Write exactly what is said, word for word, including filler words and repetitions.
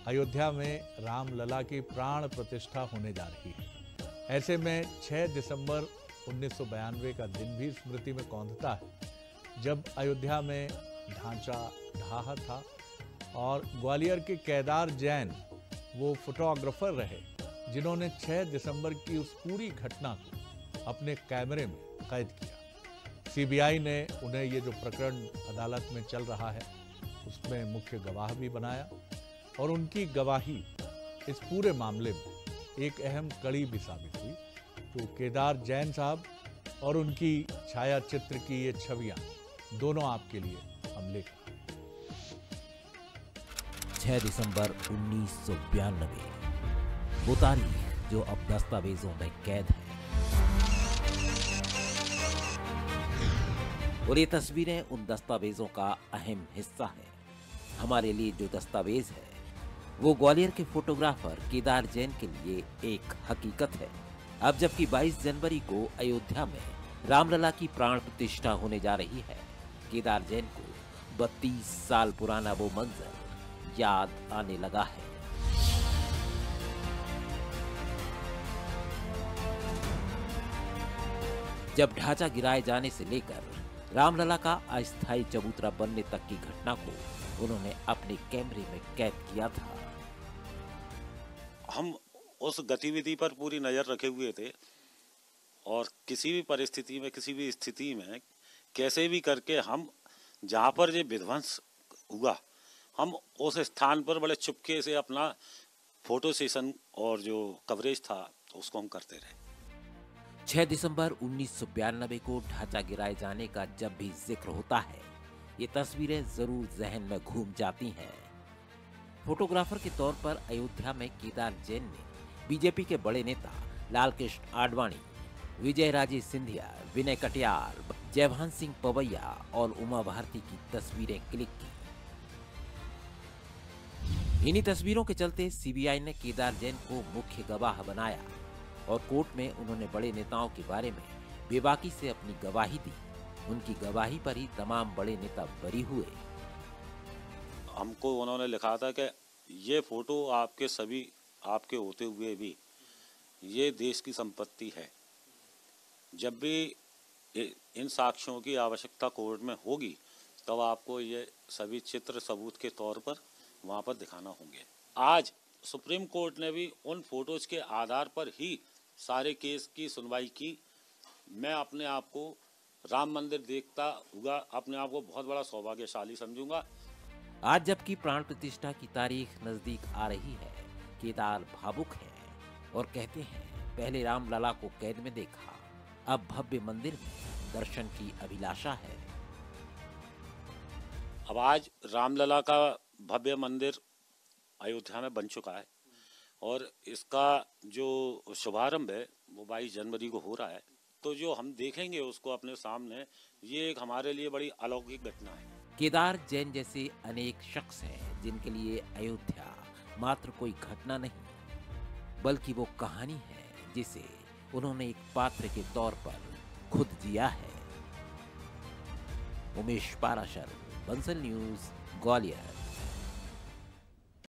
अयोध्या में रामलला की प्राण प्रतिष्ठा होने जा रही है। ऐसे में छह दिसंबर उन्नीस सौ बयानवे का दिन भी स्मृति में कौंधता है, जब अयोध्या में ढांचा ढाहा था और ग्वालियर के केदार जैन वो फोटोग्राफर रहे जिन्होंने छह दिसंबर की उस पूरी घटना को अपने कैमरे में कैद किया। सीबीआई ने उन्हें ये जो प्रकरण अदालत में चल रहा है उसमें मुख्य गवाह भी बनाया और उनकी गवाही इस पूरे मामले में एक अहम कड़ी भी साबित हुई। तो केदार जैन साहब और उनकी छाया चित्र की ये छवियां दोनों आपके लिए हम लेकर छह दिसंबर उन्नीस सौ बयानबे, वो तारीख जो अब दस्तावेजों में कैद है। और ये तस्वीरें उन दस्तावेजों का अहम हिस्सा है। हमारे लिए जो दस्तावेज है वो ग्वालियर के फोटोग्राफर केदार जैन के लिए एक हकीकत है। अब जबकि बाईस जनवरी को अयोध्या में रामलला की प्राण प्रतिष्ठा होने जा रही है, केदार जैन को बत्तीस साल पुराना वो मंजर याद आने लगा है। जब ढांचा गिराए जाने से लेकर रामलला का अस्थायी चबूतरा बनने तक की घटना को उन्होंने अपने कैमरे में कैद किया था। हम उस गतिविधि पर पूरी नजर रखे हुए थे और किसी भी परिस्थिति में, किसी भी स्थिति में कैसे भी करके हम जहाँ पर ये विध्वंस हुआ, हम उस स्थान पर बड़े चुपके से अपना फोटो सेशन और जो कवरेज था उसको हम करते रहे। छह दिसंबर उन्नीस सौ बयानबे को ढांचा गिराए जाने का जब भी जिक्र होता है, ये तस्वीरें जरूर जहन में घूम जाती हैं। फोटोग्राफर के तौर पर अयोध्या में केदार जैन ने बीजेपी के बड़े नेता लालकृष्ण आडवाणी, विजय राजे सिंधिया, विनय कटियार, जयभान सिंह पवैया और उमा भारती की तस्वीरें क्लिक की। इन्हीं तस्वीरों के चलते सीबीआई ने केदार जैन को मुख्य गवाह बनाया और कोर्ट में उन्होंने बड़े नेताओं के बारे में बेबाकी से अपनी गवाही दी। उनकी गवाही पर ही तमाम बड़े नेता बरी हुए। हमको उन्होंने लिखा था कि ये फोटो आपके सभी आपके होते हुए भी ये देश की संपत्ति है। जब भी इन साक्ष्यों की आवश्यकता कोर्ट में होगी तब आपको ये सभी चित्र सबूत के तौर पर वहाँ पर दिखाना होंगे। आज सुप्रीम कोर्ट ने भी उन फोटोज के आधार पर ही सारे केस की सुनवाई की। मैं अपने आप को राम मंदिर देखता हुआ अपने आप को बहुत बड़ा सौभाग्यशाली समझूंगा। आज जबकि प्राण प्रतिष्ठा की तारीख नजदीक आ रही है, केदार भावुक हैं और कहते हैं पहले रामलला को कैद में देखा, अब भव्य मंदिर में दर्शन की अभिलाषा है। अब आज रामलला का भव्य मंदिर अयोध्या में बन चुका है और इसका जो शुभारंभ है वो बाईस जनवरी को हो रहा है। तो जो हम देखेंगे उसको अपने सामने, ये एक हमारे लिए बड़ी अलौकिक घटना है। केदार जैन जैसे अनेक शख्स हैं जिनके लिए अयोध्या मात्र कोई घटना नहीं बल्कि वो कहानी है जिसे उन्होंने एक पात्र के तौर पर खुद जिया है। उमेश पाराशर, बंसल न्यूज, ग्वालियर।